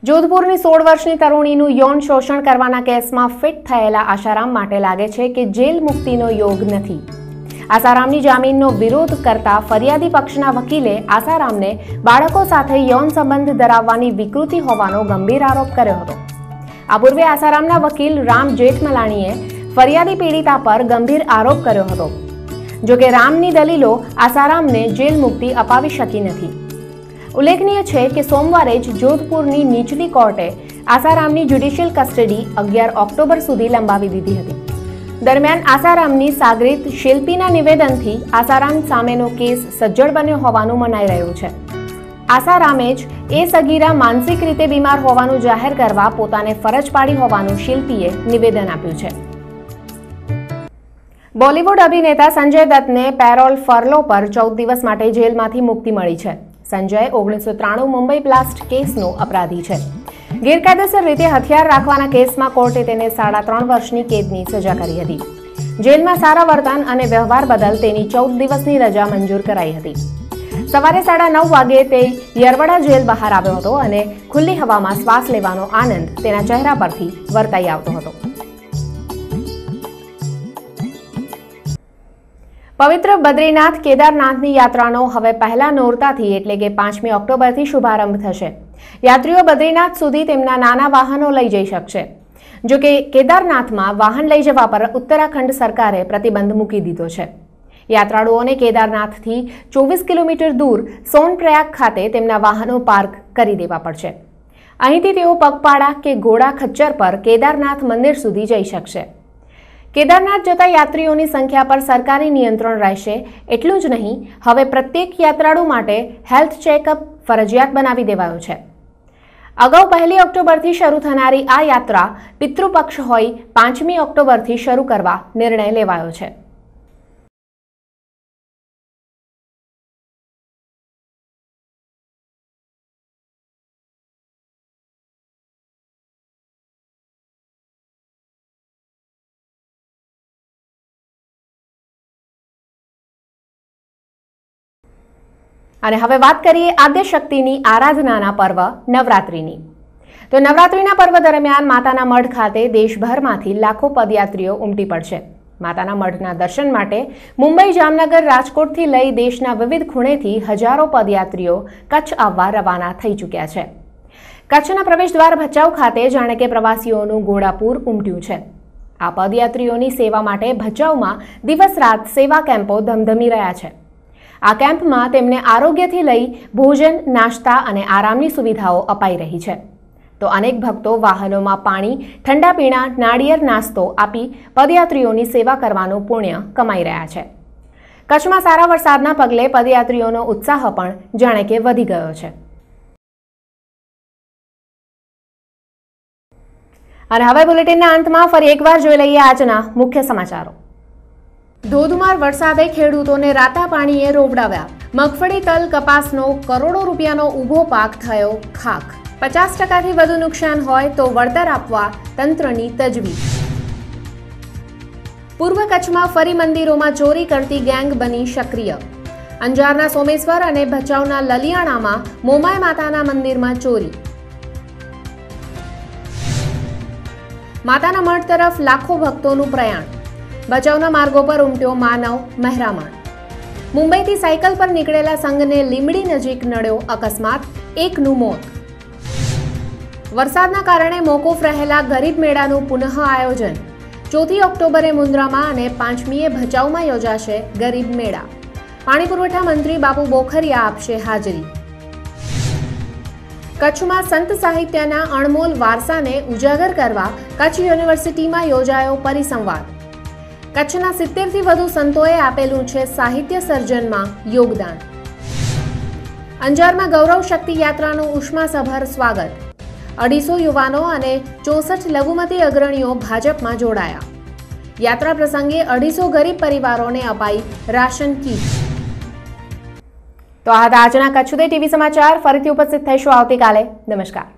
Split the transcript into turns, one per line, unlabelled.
જોધપુરની 16 વર્ષની તરુણીનું યૌન શોષણ કરવાના કેસમાં ફિટ થયેલા આસારામ માટે લાગે છે કે જેલ મુક્તિનો યોગ નથી। આસારામની જામીનનો વિરોધ કરતા ફરિયાદી પક્ષના વકીલે આસારામને બાળકો સાથે યૌન સંબંધ ધરાવવાની વિકૃતિ હોવાનો ગંભીર આરોપ કર્યો હતો। આ પૂર્વે આસારામના વકીલ રામ જેઠમલાણીએ ફરિયાદી પીડિતા પર ગંભીર આરોપ કર્યો હતો। જો કે રામની દલીલો આસારામને જેલ મુક્તિ અપાવી શકી નથી। ઉલ્લેખનીય છે કે સોમવારે જ જોધપુરની નીચલી કોર્ટે આસારામની જ્યુડિશિયલ કસ્ટડી 11 ઓક્ટોબર સુધી લંબાવી દીધી હતી। દરમિયાન આસારામની સાગરીત શિલ્પીના નિવેદનથી આસારામ સામેનો કેસ સજ્જડ બન્યો હોવાનું મનાઈ રહ્યું છે। આસારામે જ એ સગીરા માનસિક રીતે બીમાર હોવાનું જાહેર કરવા પોતાને ફરજ પાડી હોવાનું શિલ્પીએ નિવેદન આપ્યું છે। બોલિવૂડ અભિનેતા સંજય દત્તને પેરોલ ફરલો પર 14 દિવસ માટે જેલમાંથી મુક્તિ મળી છે। સંજય 1993 મુંબઈ બ્લાસ્ટ કેસનો અપરાધી છે। ગેરકાયદેસર રીતે હથિયાર રાખવાના કેસમાં કોર્ટે તેને 3.5 વર્ષની કેદની સજા કરી હતી। જેલમાં સારા વર્તન અને વ્યવહાર બદલ તેની 14 દિવસની રજા મંજૂર કરાઈ હતી। સવારે 9:30 વાગ્યે તે યરવડા જેલ બહાર આવ્યો હતો અને ખુલ્લી હવામાં શ્વાસ લેવાનો આનંદ તેના ચહેરા પરથી વર્તાઈ આવતો હતો। પવિત્ર બદ્રીનાથ કેદારનાથની યાત્રાનો હવે પહેલા નોરતાથી એટલે કે 5મી ઓક્ટોબરથી શુભારંભ થશે। યાત્રીઓ બદ્રીનાથ સુધી તેમના નાના વાહનો લઈ જઈ શકશે। જો કે કેદારનાથમાં વાહન લઈ જવા પર ઉત્તરાખંડ સરકારે પ્રતિબંધ મૂકી દીધો છે। યાત્રાળુઓને કેદારનાથથી 24 કિલોમીટર દૂર સોનપ્રયાગ ખાતે તેમના વાહનો પાર્ક કરી દેવા પડશે। અહીંથી તેઓ પગપાળા કે ઘોડા ખચ્ચર પર કેદારનાથ મંદિર સુધી જઈ શકશે। કેદારનાથ જતા યાત્રીઓની સંખ્યા પર સરકારી નિયંત્રણ રહેશે। એટલું જ નહીં, હવે પ્રત્યેક યાત્રાળુ માટે હેલ્થ ચેકઅપ ફરજિયાત બનાવી દેવાયો છે। અગાઉ 1 ઓક્ટોબરથી શરૂ થનારી આ યાત્રા પિતૃપક્ષ હોઈ 5મી ઓક્ટોબરથી શરૂ કરવા નિર્ણય લેવાયો છે। અને હવે વાત કરીએ આદ્યશક્તિની આરાધનાના પર્વ નવરાત્રિની। તો નવરાત્રિના પર્વ દરમિયાન માતાના મઢ ખાતે દેશભરમાંથી લાખો પદયાત્રીઓ ઉમટી પડશે। માતાના મઢના દર્શન માટે મુંબઈ, જામનગર, રાજકોટથી લઈ દેશના વિવિધ ખૂણેથી હજારો પદયાત્રીઓ કચ્છ આવવા રવાના થઈ ચૂક્યા છે। કચ્છના પ્રવેશદ્વાર ભચાઉ ખાતે જાણે કે પ્રવાસીઓનું ઘોડાપૂર ઉમટ્યું છે। આ પદયાત્રીઓની સેવા માટે ભચાઉમાં દિવસ રાત સેવા કેમ્પો ધમધમી રહ્યા છે। આ કેમ્પમાં તેમને આરોગ્યથી લઈ ભોજન, નાસ્તા અને આરામની સુવિધાઓ અપાઈ રહી છે। તો અનેક ભક્તો વાહનોમાં પાણી, ઠંડા પીણા, નાળિયેર નાસ્તો આપી પદયાત્રીઓની સેવા કરવાનું પુણ્ય કમાઈ રહ્યા છે। કચ્છમાં સારા વરસાદના પગલે પદયાત્રીઓનો ઉત્સાહ પણ જાણે કે વધી ગયો છે। અને હવે બુલેટિનના અંતમાં ફરી એકવાર જોઈ લઈએ આજના મુખ્ય સમાચારો। ધોધમાર વરસાદે ખેડૂતોને રાતા પાણીએ રોવડાવ્યા। મગફળી, તલ, કપાસનો કરોડો રૂપિયાનો ઊભો પાક થયો ખાખ। 50%થી વધુ નુકસાન હોય તો વળતર આપવા તંત્રની તજવીજ। પૂર્વ કચ્છમાં ફરી મંદિરોમાં ચોરી કરતી ગેંગ બની સક્રિય। અંજારના સોમેશ્વર અને ભચાઉના લલિયાણામાં મોમાય માતાના મંદિરમાં ચોરી। માતાના મઢ તરફ લાખો ભક્તોનું પ્રયાણ। ભચાઉના માર્ગો પર ઉમટ્યો માનવ મહેરામણ। મુંબઈથી સાયકલ પર નીકળેલા સંઘને લીંબડી નજીક નડ્યો અકસ્માત, એકનું મોત। વરસાદના કારણે મોકૂફ રહેલા ગરીબ મેળાનું પુનઃ આયોજન। 4 ઓક્ટોબરે મુન્દ્રામાં અને 5મીએ ભચાઉમાં યોજાશે ગરીબ મેળા। પાણી પુરવઠા મંત્રી બાપુ બોખરિયા આપશે હાજરી। કચ્છમાં સંત સાહિત્યના અણમોલ વારસાને ઉજાગર કરવા કચ્છ યુનિવર્સિટીમાં યોજાયો પરિસંવાદ। કચ્છના 70થી વધુ સંતોએ આપેલું છે સાહિત્ય સર્જનમાં યોગદાન। અંજારમાં ગૌરવ શક્તિ યાત્રાનું ઉષ્માસભર સ્વાગત। 250 યુવાનો અને 64 લઘુમતી અગ્રણીઓ ભાજપમાં જોડાયા। યાત્રા પ્રસંગે 250 ગરીબ પરિવારોને અપાઈ રાશન કીટ। તો આ હતા આજના કચ્છ ઉદય ટીવી સમાચાર। ફરીથી ઉપસ્થિત થઈશું આવતીકાલે। નમસ્કાર।